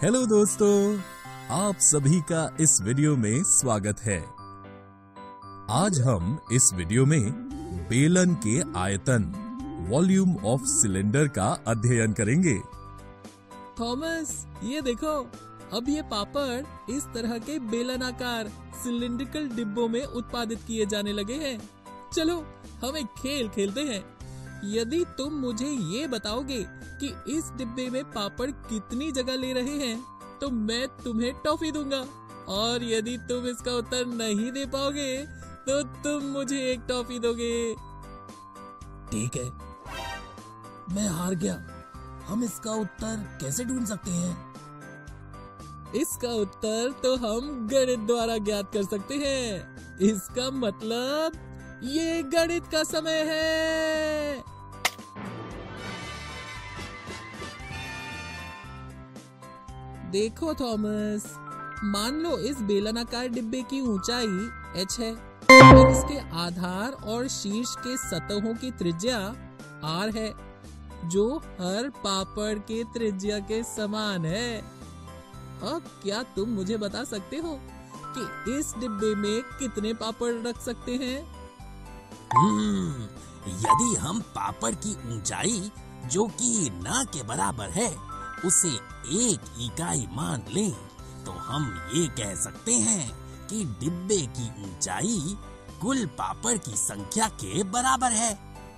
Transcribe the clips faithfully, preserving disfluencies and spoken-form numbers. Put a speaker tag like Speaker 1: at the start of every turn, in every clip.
Speaker 1: Hello दोस्तों, आप सभी का इस वीडियो में स्वागत है। आज हम इस वीडियो में बेलन के आयतन वॉल्यूम ऑफ सिलेंडर का अध्ययन करेंगे।
Speaker 2: थॉमस, ये देखो, अब ये पापड़ इस तरह के बेलनाकार सिलिंड्रिकल डिब्बों में उत्पादित किए जाने लगे हैं। चलो हम एक खेल खेलते हैं। यदि तुम मुझे ये बताओगे कि इस डिब्बे में पापड़ कितनी जगह ले रहे हैं, तो मैं तुम्हें टॉफी दूंगा। और यदि तुम इसका उत्तर नहीं दे पाओगे, तो तुम मुझे एक टॉफी दोगे।
Speaker 3: ठीक है, मैं हार गया। हम इसका उत्तर कैसे ढूंढ सकते हैं?
Speaker 2: इसका उत्तर तो हम गणित द्वारा ज्ञात कर सकते हैं। इसका मतलब ये गणित का समय है। देखो थॉमस, मान लो इस बेलनाकार डिब्बे की ऊंचाई h है और इसके आधार और शीर्ष के सतहों की त्रिज्या r है, जो हर पापड़ के त्रिज्या के समान है। अब क्या तुम मुझे बता सकते हो कि इस डिब्बे में कितने पापड़ रख सकते हैं?
Speaker 3: हम्म, यदि हम पापड़ की ऊंचाई, जो कि न के बराबर है, उसे एक इकाई मान लें, तो हम ये कह सकते हैं कि डिब्बे की ऊंचाई कुल पापड़ की संख्या के बराबर है।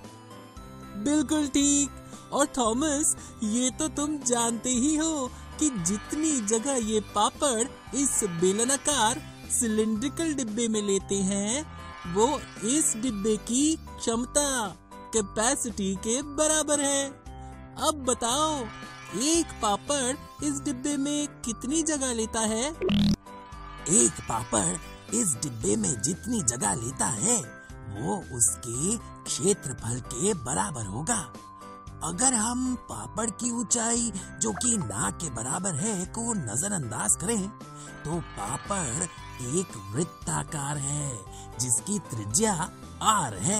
Speaker 2: बिल्कुल ठीक। और थॉमस, ये तो तुम जानते ही हो कि जितनी जगह ये पापड़ इस बेलनाकार सिलिंड्रिकल डिब्बे में लेते हैं, वो इस डिब्बे की क्षमता, कैपेसिटी के बराबर है। अब बताओ, एक पापड़ इस डिब्बे में कितनी जगह लेता है?
Speaker 3: एक पापड़ इस डिब्बे में जितनी जगह लेता है, वो उसके क्षेत्रफल के बराबर होगा। अगर हम पापड़ की ऊंचाई, जो कि ना के बराबर है, को नजरअंदाज करें, तो पापड़ एक वृत्ताकार है, जिसकी त्रिज्या आर है।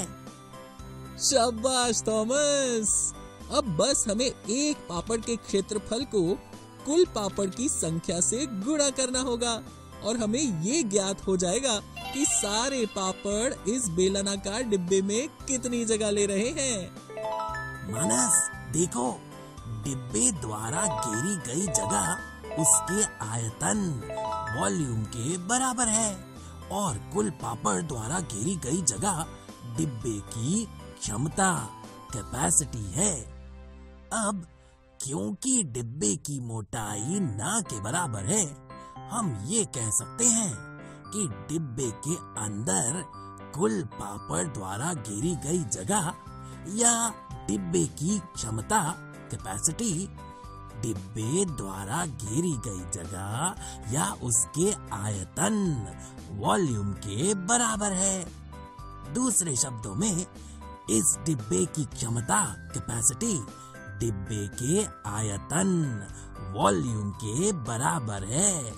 Speaker 2: शाबाश थॉमस। अब बस हमें एक पापड़ के क्षेत्रफल को कुल पापड़ की संख्या से गुणा करना होगा और हमें ये ज्ञात हो जाएगा कि सारे पापड़ इस बेलनाकार डिब्बे में कितनी जगह ले रहे हैं।
Speaker 3: मानस, देखो, डिब्बे द्वारा घेरी गई जगह उसके आयतन, वॉल्यूम के बराबर है, और कुल पापड़ द्वारा घेरी गई जगह डिब्बे की क्षमता, कैपेसिटी है। अब क्योंकि डिब्बे की मोटाई ना के बराबर है, हम ये कह सकते हैं कि डिब्बे के अंदर कुल पापड़ द्वारा घेरी गई जगह या डिब्बे की क्षमता, कैपेसिटी, डिब्बे द्वारा घेरी गई जगह या उसके आयतन, वॉल्यूम के बराबर है। दूसरे शब्दों में, इस डिब्बे की क्षमता, कैपेसिटी, डिब्बे के आयतन, वॉल्यूम के बराबर है।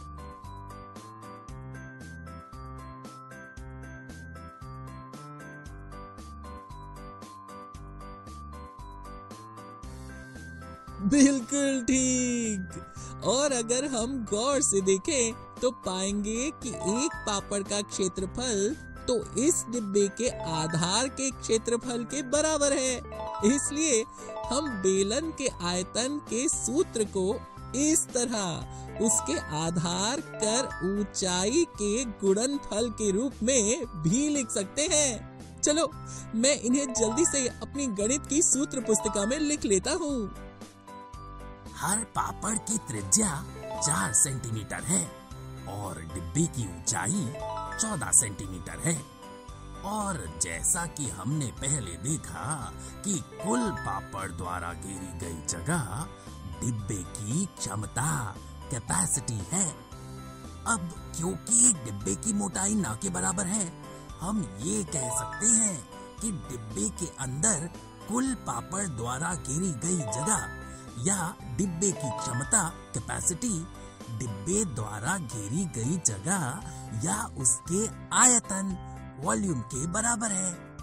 Speaker 2: बिल्कुल ठीक। और अगर हम गौर से देखें, तो पाएंगे कि एक पापड़ का क्षेत्रफल तो इस डिब्बे के आधार के क्षेत्रफल के बराबर है। इसलिए हम बेलन के आयतन के सूत्र को इस तरह उसके आधार कर ऊंचाई के गुणनफल के रूप में भी लिख सकते हैं। चलो, मैं इन्हें जल्दी से अपनी गणित की सूत्र पुस्तिका में लिख लेता हूँ।
Speaker 3: हर पापड़ की त्रिज्या चार सेंटीमीटर है और डिब्बे की ऊंचाई चौदह सेंटीमीटर है। और जैसा कि हमने पहले देखा कि कुल पापड़ द्वारा घेरी गई जगह डिब्बे की क्षमता, कैपेसिटी है। अब क्योंकि डिब्बे की मोटाई ना के बराबर है, हम ये कह सकते हैं कि डिब्बे के अंदर कुल पापड़ द्वारा घेरी गई जगह या डिब्बे की क्षमता, कैपेसिटी, डिब्बे द्वारा घेरी गई जगह या उसके आयतन, वॉल्यूम के बराबर है।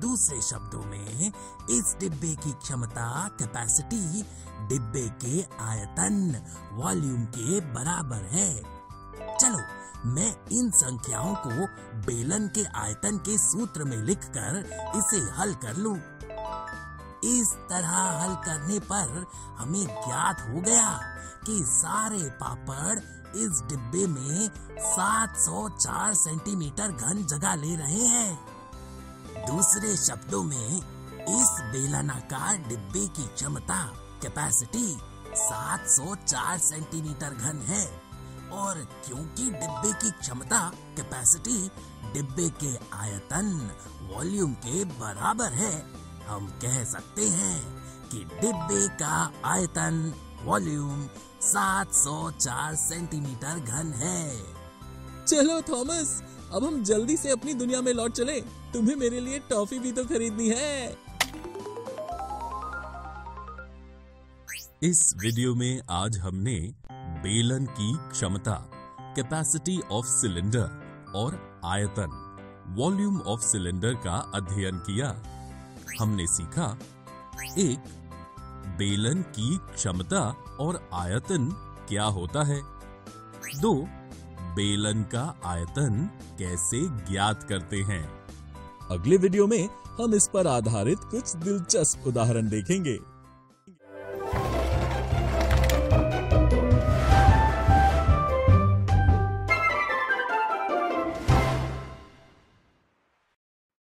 Speaker 3: दूसरे शब्दों में इस डिब्बे की क्षमता कैपेसिटी डिब्बे के आयतन वॉल्यूम के बराबर है। चलो मैं इन संख्याओं को बेलन के आयतन के सूत्र में लिखकर इसे हल कर लूं। इस तरह हल करने पर हमें ज्ञात हो गया कि सारे पापड़ इस डिब्बे में सात सौ चार सेंटीमीटर घन जगह ले रहे हैं। दूसरे शब्दों में इस बेलनाकार डिब्बे की क्षमता कैपेसिटी सात सौ चार सेंटीमीटर घन है और क्योंकि डिब्बे की क्षमता कैपेसिटी डिब्बे के आयतन वॉल्यूम के बराबर है, हम कह सकते हैं कि डिब्बे का आयतन वॉल्यूम सात सौ चार सेंटीमीटर घन है।
Speaker 2: चलो थॉमस, अब हम जल्दी से अपनी दुनिया में लौट चले। तुम्हें मेरे लिए टॉफी भी तो खरीदनी है।
Speaker 1: इस वीडियो में आज हमने बेलन की क्षमता कैपेसिटी ऑफ सिलेंडर और आयतन वॉल्यूम ऑफ सिलेंडर का अध्ययन किया। हमने सीखा, एक, बेलन की क्षमता और आयतन क्या होता है। दो, बेलन का आयतन कैसे ज्ञात करते हैं।
Speaker 2: अगले वीडियो में हम इस पर आधारित कुछ दिलचस्प उदाहरण देखेंगे।